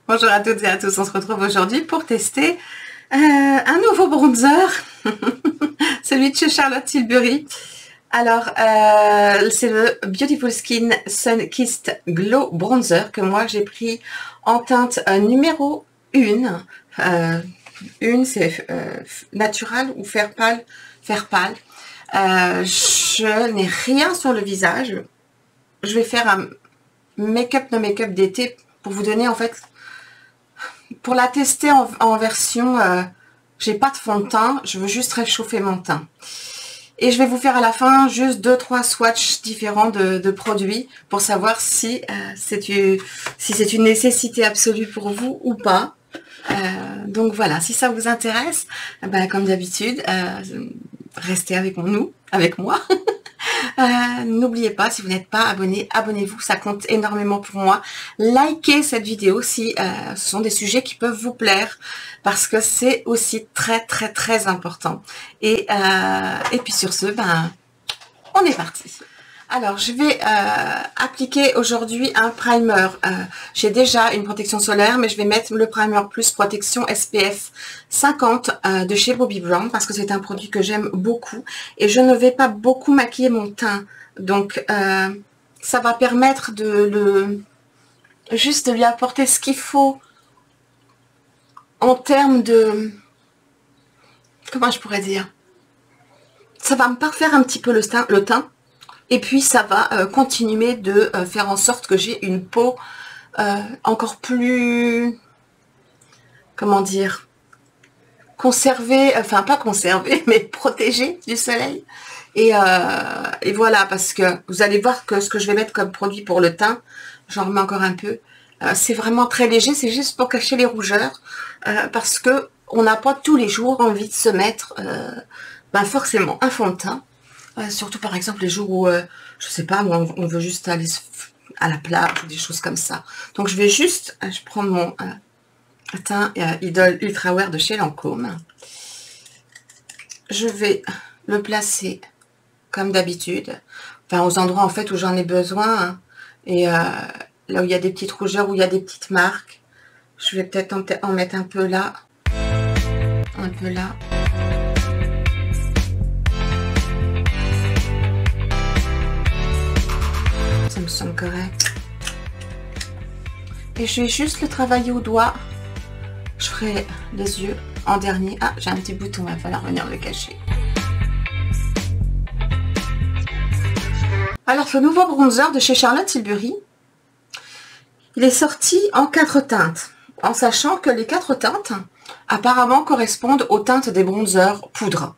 Bonjour à toutes et à tous, on se retrouve aujourd'hui pour tester un nouveau bronzer, celui de chez Charlotte Tilbury. Alors, c'est le Beautiful Skin Sun Kissed Glow Bronzer que moi j'ai pris en teinte numéro 1. Une, c'est naturel ou fer pâle. Je n'ai rien sur le visage. Je vais faire un make-up no make-up d'été pour vous donner en fait, pour la tester en version, j'ai pas de fond de teint, je veux juste réchauffer mon teint. Et je vais vous faire à la fin juste 2-3 swatchs différents de produits pour savoir si c'est une nécessité absolue pour vous ou pas. Donc voilà, si ça vous intéresse, ben, comme d'habitude, restez avec moi. N'oubliez pas, si vous n'êtes pas abonné, abonnez-vous, ça compte énormément pour moi. Likez cette vidéo si ce sont des sujets qui peuvent vous plaire, parce que c'est aussi très important. Et puis sur ce, ben, on est parti. Alors, je vais appliquer aujourd'hui un primer. J'ai déjà une protection solaire, mais je vais mettre le primer plus protection SPF 50 de chez Bobbi Brown, parce que c'est un produit que j'aime beaucoup. Et je ne vais pas beaucoup maquiller mon teint. Donc, ça va permettre juste de lui apporter ce qu'il faut en termes de... Comment je pourrais dire? Ça va me parfaire un petit peu le teint. Et puis ça va continuer de faire en sorte que j'ai une peau encore plus, comment dire, conservée, enfin pas conservée, mais protégée du soleil. Et voilà, parce que vous allez voir que ce que je vais mettre comme produit pour le teint, j'en remets encore un peu, c'est vraiment très léger, c'est juste pour cacher les rougeurs, parce que on n'a pas tous les jours envie de se mettre ben forcément un fond de teint. Surtout par exemple les jours où, je sais pas, on veut juste aller à la plage ou des choses comme ça. Donc je vais juste, je prends mon teint Idol Ultra Wear de chez Lancôme. Je vais le placer comme d'habitude, enfin aux endroits en fait où j'en ai besoin, hein, et là où il y a des petites rougeurs, où il y a des petites marques. Je vais peut-être en mettre un peu là, un peu là. Ça me semble correct. Et je vais juste le travailler au doigt. Je ferai les yeux en dernier. Ah, j'ai un petit bouton, il va falloir venir le cacher. Alors, ce nouveau bronzer de chez Charlotte Tilbury, il est sorti en 4 teintes. En sachant que les 4 teintes, apparemment, correspondent aux teintes des bronzers poudre.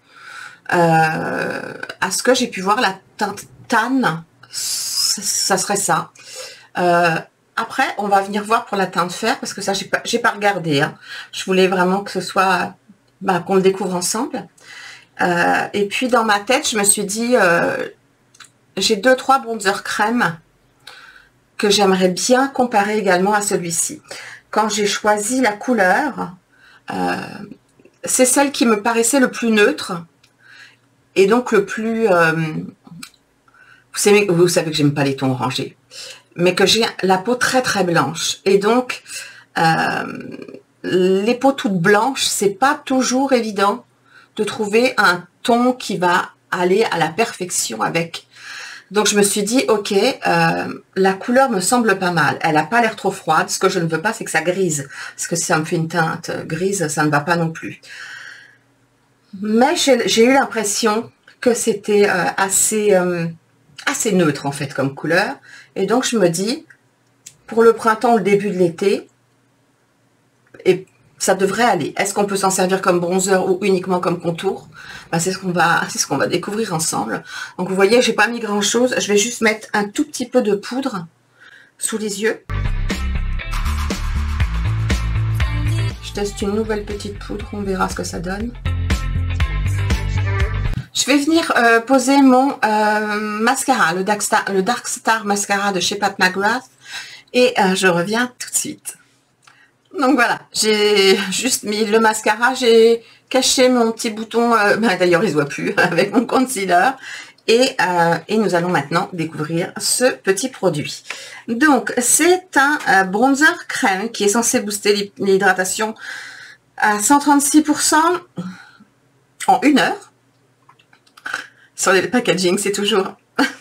À ce que j'ai pu voir, la teinte Tan, ça serait ça. Après, on va venir voir pour la teinte fer, parce que ça, j'ai pas regardé. Hein. Je voulais vraiment que ce soit, bah, qu'on le découvre ensemble. Et puis, dans ma tête, je me suis dit, j'ai 2-3 bronzers crème que j'aimerais bien comparer également à celui-ci. Quand j'ai choisi la couleur, c'est celle qui me paraissait le plus neutre, et donc le plus... vous savez que j'aime pas les tons orangés, mais que j'ai la peau très blanche, et donc les peaux toutes blanches, c'est pas toujours évident de trouver un ton qui va aller à la perfection avec. Donc je me suis dit ok, la couleur me semble pas mal, elle a pas l'air trop froide. Ce que je ne veux pas, c'est que ça grise, parce que si ça me fait une teinte grise, ça ne va pas non plus. Mais j'ai eu l'impression que c'était assez neutre en fait comme couleur, et donc je me dis pour le printemps, le début de l'été, et ça devrait aller. Est-ce qu'on peut s'en servir comme bronzer ou uniquement comme contour? Ben, c'est ce qu'on va découvrir ensemble. Donc vous voyez, j'ai pas mis grand chose, je vais juste mettre un tout petit peu de poudre sous les yeux. Je teste une nouvelle petite poudre, on verra ce que ça donne. Je vais venir poser mon mascara, le Dark Star Mascara de chez Pat McGrath, et je reviens tout de suite. Donc voilà, j'ai juste mis le mascara, j'ai caché mon petit bouton, bah, d'ailleurs il se voit plus, avec mon concealer, Et nous allons maintenant découvrir ce petit produit. Donc, c'est un bronzer crème qui est censé booster l'hydratation à 136% en 1 heure. Sur les packaging, c'est toujours...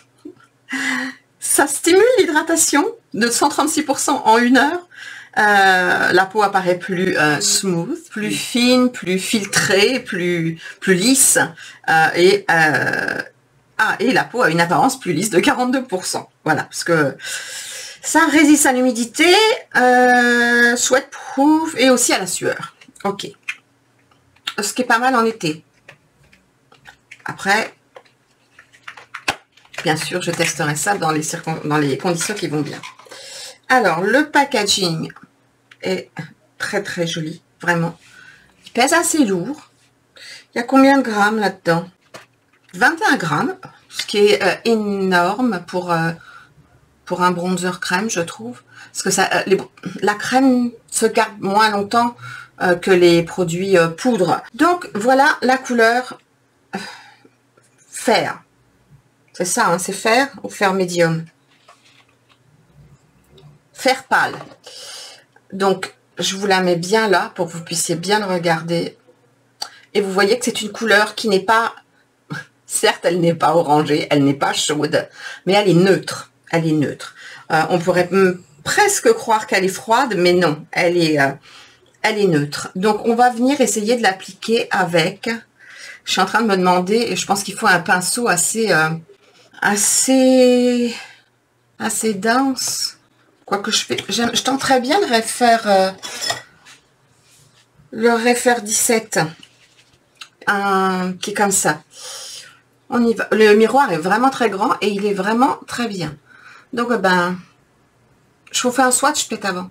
Ça stimule l'hydratation de 136% en 1 heure. La peau apparaît plus smooth, plus fine, plus filtrée, plus lisse. Et la peau a une apparence plus lisse de 42%. Voilà, parce que ça résiste à l'humidité, sweatproof et aussi à la sueur. Ok. Ce qui est pas mal en été. Après, bien sûr, je testerai ça dans les conditions qui vont bien. Alors, le packaging est très très joli, vraiment. Il pèse assez lourd. Il y a combien de grammes là-dedans? 21 grammes, ce qui est énorme pour un bronzer crème, je trouve. Parce que ça, la crème se garde moins longtemps que les produits poudre. Donc, voilà la couleur fer. C'est ça, hein, c'est fer ou fer médium? Fer pâle. Donc, je vous la mets bien là pour que vous puissiez bien le regarder. Et vous voyez que c'est une couleur qui n'est pas... Certes, elle n'est pas orangée, elle n'est pas chaude, mais elle est neutre. Elle est neutre. On pourrait presque croire qu'elle est froide, mais non, elle est neutre. Donc, on va venir essayer de l'appliquer avec... Je suis en train de me demander, et je pense qu'il faut un pinceau assez dense. Quoique je tenterais bien de refaire le refaire 17, qui est comme ça. On y va. Le miroir est vraiment très grand et il est vraiment très bien. Donc ben, je vous fais un swatch peut-être avant.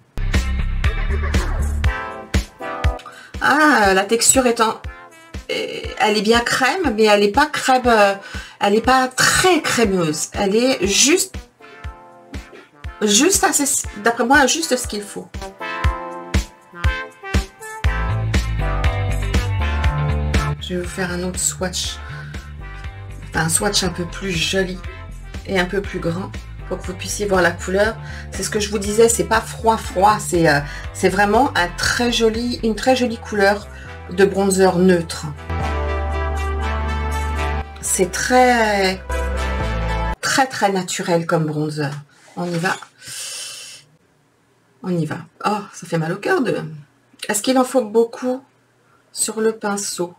Ah, la texture étant, elle est bien crème, mais elle n'est pas crème, elle n'est pas très crémeuse. Elle est juste assez, d'après moi, juste ce qu'il faut. Je vais vous faire un autre swatch. Un swatch un peu plus joli et un peu plus grand pour que vous puissiez voir la couleur. C'est ce que je vous disais, c'est pas froid, c'est vraiment une très jolie couleur de bronzer neutre. C'est très naturel comme bronzer. On y va. On y va. Oh, ça fait mal au cœur de... Est-ce qu'il en faut beaucoup sur le pinceau?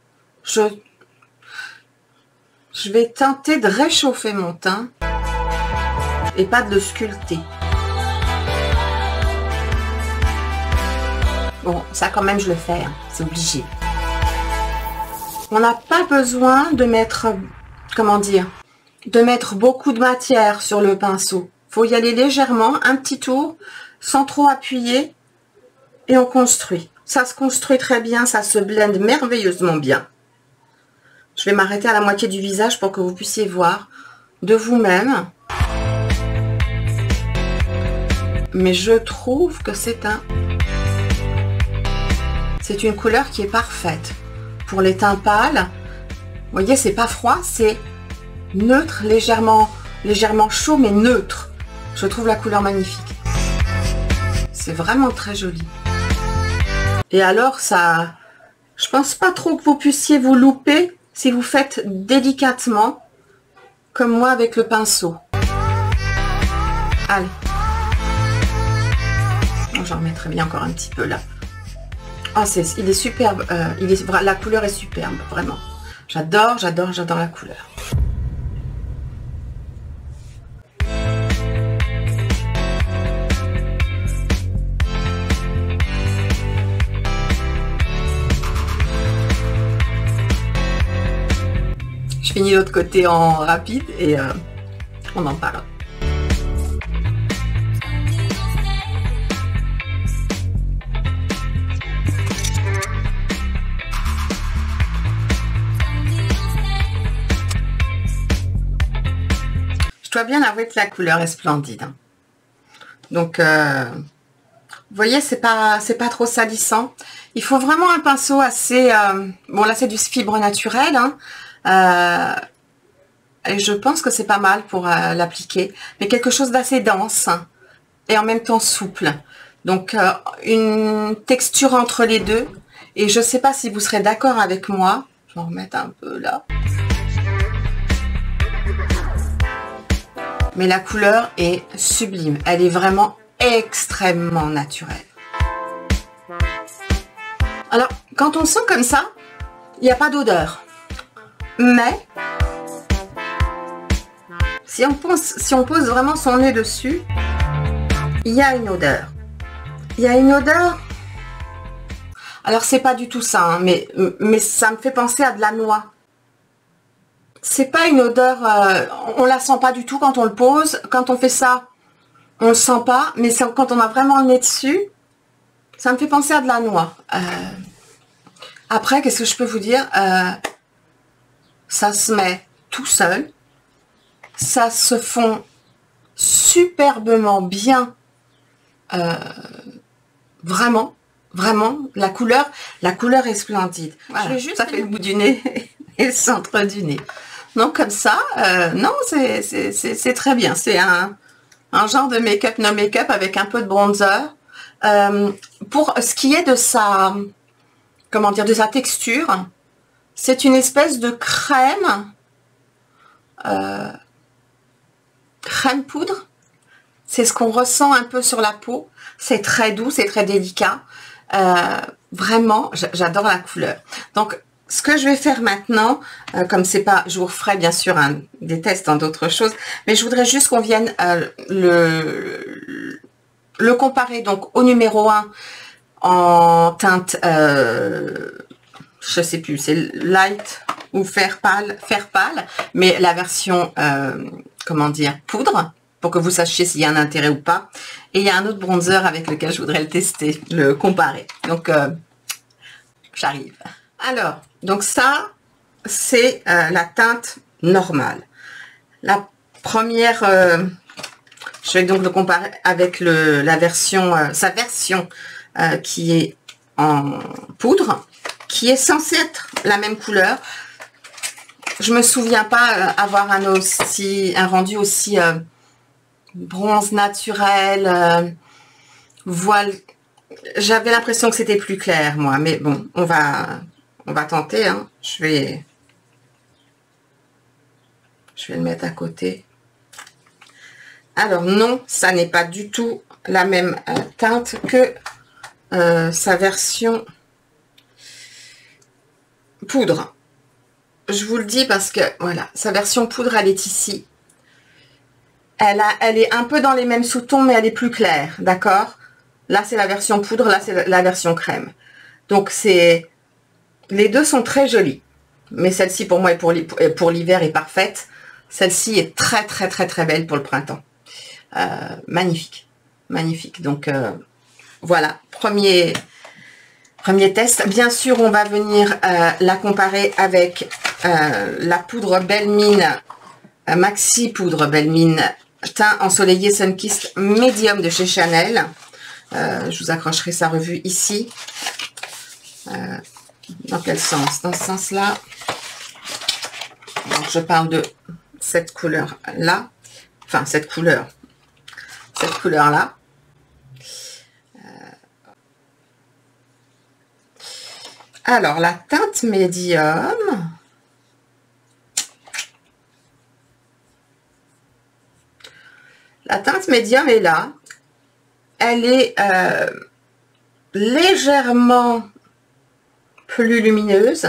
Je vais tenter de réchauffer mon teint et pas de le sculpter. Bon, ça quand même je le fais, hein, c'est obligé. On n'a pas besoin de mettre, comment dire, de mettre beaucoup de matière sur le pinceau. Il faut y aller légèrement, un petit tour, sans trop appuyer, et on construit. Ça se construit très bien, ça se blende merveilleusement bien. Je vais m'arrêter à la moitié du visage pour que vous puissiez voir de vous-même. Mais je trouve que c'est une couleur qui est parfaite. Pour les teints pâles, vous voyez, c'est pas froid, c'est neutre, légèrement chaud, mais neutre. Je trouve la couleur magnifique. C'est vraiment très joli. Et alors, ça, je pense pas trop que vous puissiez vous louper si vous faites délicatement, comme moi avec le pinceau. Allez. J'en remettrai bien encore un petit peu là. Oh, il est superbe. La couleur est superbe, vraiment. J'adore la couleur. Je finis l'autre côté en rapide et on en parle. Je dois bien avouer que la couleur est splendide. Donc, vous voyez, c'est pas trop salissant. Il faut vraiment un pinceau assez... bon, là, c'est du fibre naturel, hein. et je pense que c'est pas mal pour l'appliquer, mais quelque chose d'assez dense et en même temps souple. Donc une texture entre les deux, et je sais pas si vous serez d'accord avec moi. Je vais en remettre un peu là. Mais la couleur est sublime, elle est vraiment extrêmement naturelle. Alors, quand on sent comme ça, il n'y a pas d'odeur. Mais, si on pose vraiment son nez dessus, il y a une odeur. Il y a une odeur. Alors, c'est pas du tout ça, hein, mais ça me fait penser à de la noix. C'est pas une odeur, on la sent pas du tout quand on le pose. Quand on fait ça, on le sent pas. Mais quand on a vraiment le nez dessus, ça me fait penser à de la noix. Après, qu'est-ce que je peux vous dire? Ça se met tout seul. Ça se fond superbement bien. Vraiment, la couleur est splendide. Voilà, ça fait le bout du nez et le centre du nez. Donc comme ça, non, c'est très bien. C'est un genre de make-up no make-up avec un peu de bronzer. Pour ce qui est de sa, comment dire, de sa texture, c'est une espèce de crème, crème poudre. C'est ce qu'on ressent un peu sur la peau. C'est très doux, c'est très délicat. Vraiment, j'adore la couleur. Donc, ce que je vais faire maintenant, comme c'est pas, je vous referai bien sûr des tests dans d'autres choses, mais je voudrais juste qu'on vienne le comparer donc au numéro 1 en teinte, je sais plus, c'est light ou fer pâle, mais la version, comment dire, poudre, pour que vous sachiez s'il y a un intérêt ou pas. Et il y a un autre bronzer avec lequel je voudrais le tester, le comparer. Donc, j'arrive. Alors, donc ça, c'est la teinte normale. La première, je vais donc le comparer avec la version, sa version qui est en poudre, qui est censée être la même couleur. Je me souviens pas avoir un rendu aussi bronze naturel, voile. J'avais l'impression que c'était plus clair, moi, mais bon, on va tenter, hein. Je vais le mettre à côté. Alors non, ça n'est pas du tout la même teinte que sa version poudre. Je vous le dis parce que, voilà, sa version poudre, elle est ici. Elle est un peu dans les mêmes sous-tons, mais elle est plus claire, d'accord? Là, c'est la version poudre, là, c'est la version crème. Donc, les deux sont très jolies. Mais celle-ci, pour moi, et pour l'hiver, est parfaite. Celle-ci est très, très, très, très belle pour le printemps. Magnifique. Magnifique. Donc, voilà. Premier test. Bien sûr, on va venir la comparer avec la poudre Belle Mine, Maxi Poudre Belle Mine, teint ensoleillé Sunkissed Medium de chez Chanel. Je vous accrocherai sa revue ici. Dans quel sens? Dans ce sens-là. Donc, je parle de cette couleur-là. Enfin, cette couleur-là. Alors, la teinte médium. La teinte médium est là. Elle est légèrement plus lumineuse.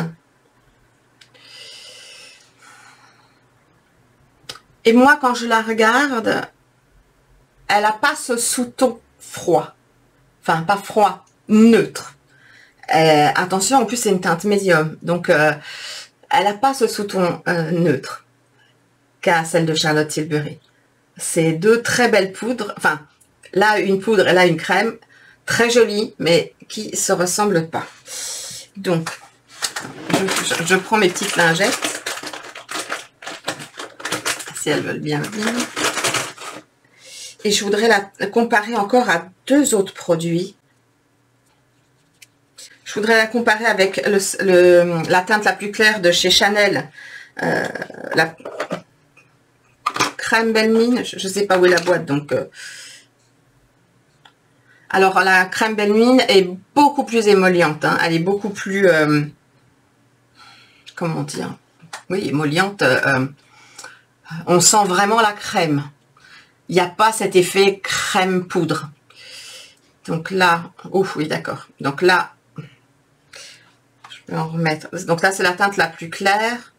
Et moi, quand je la regarde, elle n'a pas ce sous-ton froid. Enfin, pas froid, neutre. Attention, en plus, c'est une teinte médium. Donc, elle n'a pas ce sous-ton neutre qu'a celle de Charlotte Tilbury. C'est deux très belles poudres. Enfin, là, une poudre et là, une crème. Très jolie, mais qui se ressemblent pas. Donc, je prends mes petites lingettes. Si elles veulent bien venir. Et je voudrais la comparer encore à deux autres produits. Je voudrais la comparer avec la teinte la plus claire de chez Chanel. crème Belle Mine. Je ne sais pas où est la boîte, donc... Alors, la crème Belle Mine est beaucoup plus émolliente. Hein. Elle est beaucoup plus... comment dire? Oui, émolliente. On sent vraiment la crème. Il n'y a pas cet effet crème poudre. Donc là... Ouf, oui, d'accord. Donc là... Je vais en remettre. Donc là, c'est la teinte la plus claire.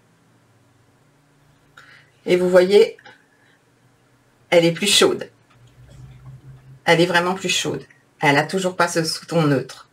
Et vous voyez, elle est plus chaude. Elle est vraiment plus chaude. Elle a toujours pas ce sous-ton neutre.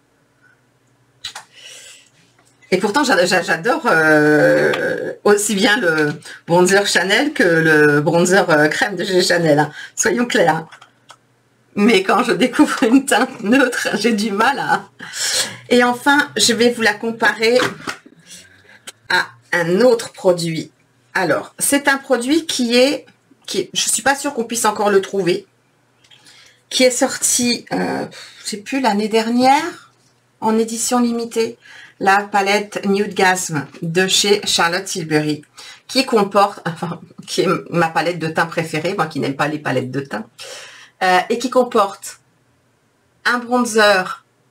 Et pourtant, j'adore aussi bien le bronzer Chanel que le bronzer crème de chez Chanel. Hein. Soyons clairs. Mais quand je découvre une teinte neutre, j'ai du mal à... Et enfin, je vais vous la comparer à un autre produit. Alors, c'est un produit qui est je suis pas sûre qu'on puisse encore le trouver, qui est sorti, je sais plus, l'année dernière, en édition limitée, la palette Nude Gasm de chez Charlotte Tilbury, qui comporte, enfin, qui est ma palette de teint préférée, moi qui n'aime pas les palettes de teint, et qui comporte un bronzer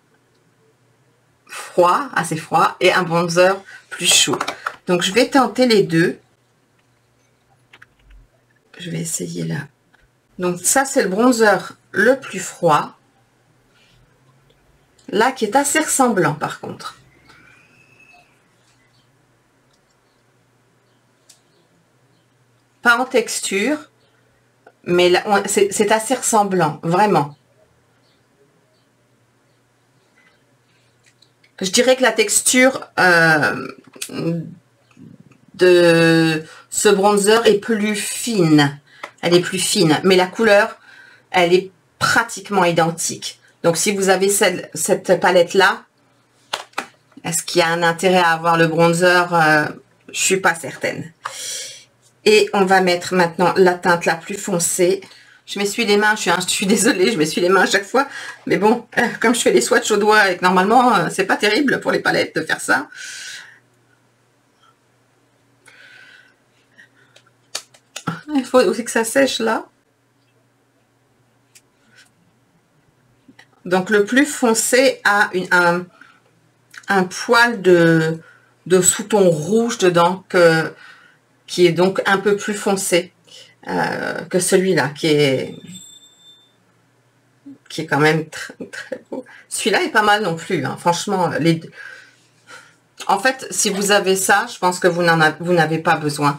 froid, assez froid, et un bronzer plus chaud. Donc, je vais tenter les deux. Je vais essayer là. Donc, ça, c'est le bronzer le plus froid. Là, qui est assez ressemblant, par contre. Pas en texture, mais là, c'est assez ressemblant, vraiment. Je dirais que la texture de ce bronzer est plus fine. Elle est plus fine, mais la couleur, elle est pratiquement identique. Donc, si vous avez cette palette-là, est-ce qu'il y a un intérêt à avoir le bronzer? Je suis pas certaine. Et on va mettre maintenant la teinte la plus foncée. Je m'essuie les mains, je suis désolée, je m'essuie les mains à chaque fois. Mais bon, comme je fais les swatchs au doigt et que normalement, c'est pas terrible pour les palettes de faire ça. Il faut aussi que ça sèche là. Donc le plus foncé a un poil de sous-ton rouge dedans qui est donc un peu plus foncé que celui-là qui est quand même très, très beau. Celui-là est pas mal non plus, hein. Franchement. En fait, si vous avez ça, je pense que vous n'avez pas besoin.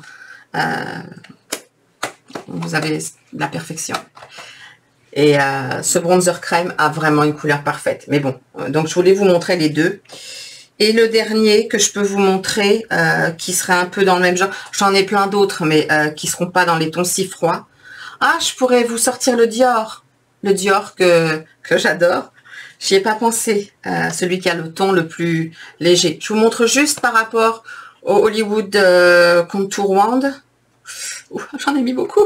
Vous avez la perfection. Et ce bronzer crème a vraiment une couleur parfaite. Mais bon, donc je voulais vous montrer les deux. Et le dernier que je peux vous montrer, qui serait un peu dans le même genre, j'en ai plein d'autres, mais qui seront pas dans les tons si froids. Ah, je pourrais vous sortir le Dior. Le Dior que j'adore. J'y ai pas pensé. Celui qui a le ton le plus léger. Je vous montre juste par rapport au Hollywood Contour Wand. J'en ai mis beaucoup.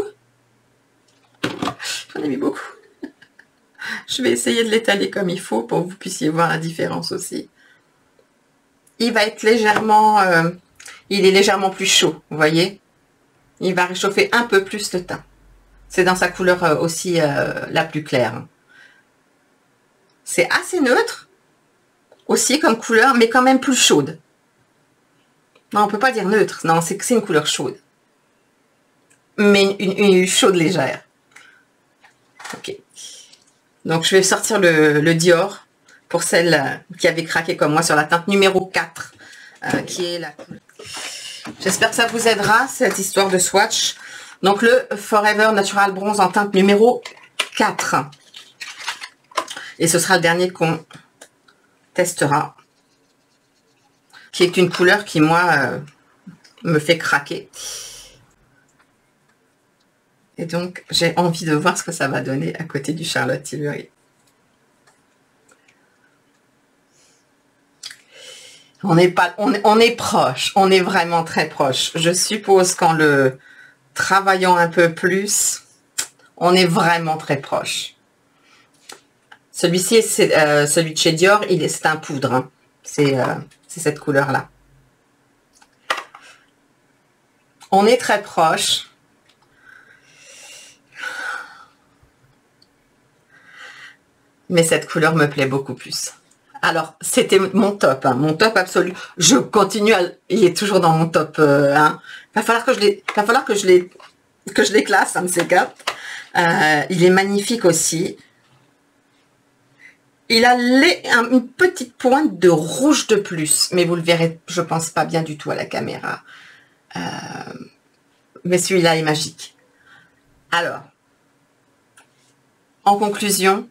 J'en ai mis beaucoup. Je vais essayer de l'étaler comme il faut pour que vous puissiez voir la différence aussi. Il va être légèrement... il est légèrement plus chaud, vous voyez. Il va réchauffer un peu plus le teint. C'est dans sa couleur aussi la plus claire. C'est assez neutre aussi comme couleur, mais quand même plus chaude. Non, on peut pas dire neutre. Non, c'est une couleur chaude. Mais une chaude légère. Ok. Donc, je vais sortir le Dior pour celle qui avait craqué comme moi sur la teinte numéro 4, qui est la couleur. J'espère que ça vous aidera, cette histoire de swatch. Donc, le Forever Natural Bronze en teinte numéro 4. Et ce sera le dernier qu'on testera. Qui est une couleur qui, moi, me fait craquer. Et donc, j'ai envie de voir ce que ça va donner à côté du Charlotte Tilbury. On est proche, on est vraiment très proche. Je suppose qu'en le travaillant un peu plus, on est vraiment très proche. Celui-ci, c'est celui de chez Dior, c'est un poudre. Hein. C'est cette couleur-là. On est très proche. Mais cette couleur me plaît beaucoup plus. Alors, c'était mon top, hein, mon top absolu. Je continue à... Il est toujours dans mon top 1. Va falloir que je les classe, un de ces quatre. Il est magnifique aussi. Il a une petite pointe de rouge de plus, mais vous le verrez, je pense pas bien du tout à la caméra. Mais celui-là est magique. Alors, en conclusion,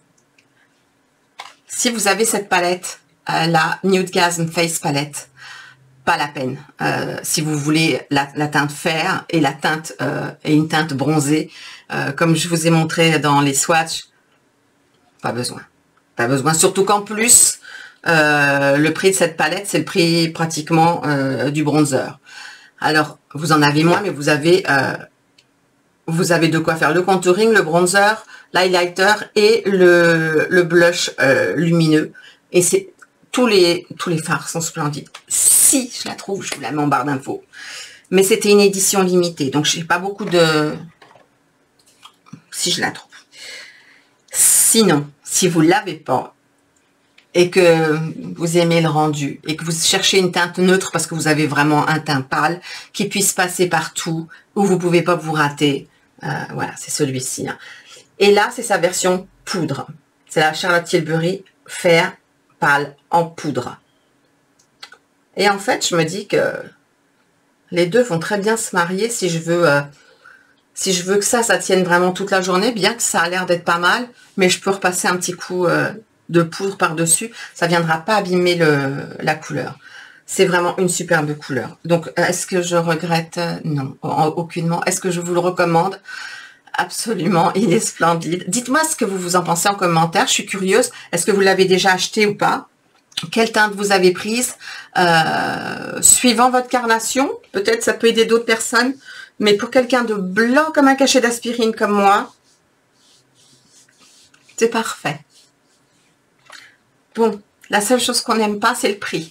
si vous avez cette palette, la Nudegasm Face Palette, pas la peine. Si vous voulez la teinte fer et la teinte et une teinte bronzée, comme je vous ai montré dans les swatchs, pas besoin. Pas besoin. Surtout qu'en plus, le prix de cette palette, c'est le prix pratiquement du bronzer. Alors, vous en avez moins, mais vous avez de quoi faire le contouring, le bronzer, l'highlighter et le blush lumineux. Et c'est tous les fards sont splendides. Si je la trouve, je vous la mets en barre d'infos. Mais c'était une édition limitée, donc je n'ai pas beaucoup de... Si je la trouve. Sinon, si vous ne l'avez pas et que vous aimez le rendu et que vous cherchez une teinte neutre parce que vous avez vraiment un teint pâle qui puisse passer partout, où vous ne pouvez pas vous rater, voilà, c'est celui-ci. Hein. Et là, c'est sa version poudre. C'est la Charlotte Tilbury Fer Pâle en poudre. Et en fait, je me dis que les deux vont très bien se marier si je veux que ça tienne vraiment toute la journée, bien que ça a l'air d'être pas mal, mais je peux repasser un petit coup de poudre par-dessus. Ça viendra pas abîmer la couleur. C'est vraiment une superbe couleur. Donc, est-ce que je regrette? Non, aucunement. Est-ce que je vous le recommande? Absolument, il est splendide. Dites-moi ce que vous en pensez en commentaire. Je suis curieuse. Est-ce que vous l'avez déjà acheté ou pas? Quelle teinte vous avez prise? Suivant votre carnation, peut-être ça peut aider d'autres personnes. Mais pour quelqu'un de blanc comme un cachet d'aspirine comme moi, c'est parfait. Bon, la seule chose qu'on n'aime pas, c'est le prix.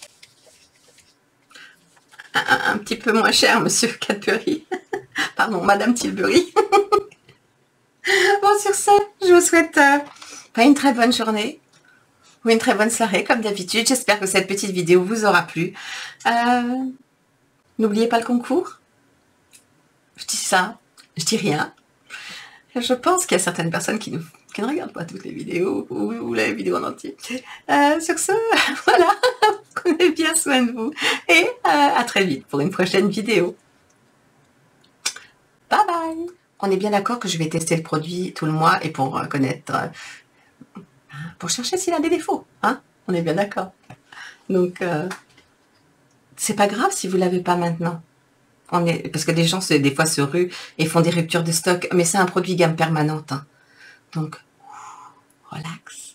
Un petit peu moins cher, monsieur Cadbury. Pardon, madame Tilbury. Bon, sur ce, je vous souhaite une très bonne journée ou une très bonne soirée, comme d'habitude. J'espère que cette petite vidéo vous aura plu. N'oubliez pas le concours. Je dis ça, je dis rien. Je pense qu'il y a certaines personnes qui ne regardent pas toutes les vidéos ou la vidéo en entier. Sur ce, voilà, prenez bien soin de vous et à très vite pour une prochaine vidéo. Bye bye. On est bien d'accord que je vais tester le produit tout le mois et pour connaître, pour chercher s'il a des défauts. Hein, on est bien d'accord. Donc, c'est pas grave si vous l'avez pas maintenant. Parce que des gens, des fois, se ruent et font des ruptures de stock. Mais c'est un produit gamme permanente. Hein. Donc, relax.